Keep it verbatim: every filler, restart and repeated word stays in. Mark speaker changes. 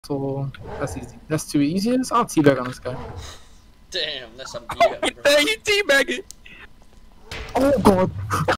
Speaker 1: So that's easy. That's too easy. I'll teabag on this guy.
Speaker 2: Damn, that's some D.
Speaker 3: Hey, you teabagging!
Speaker 1: Oh god.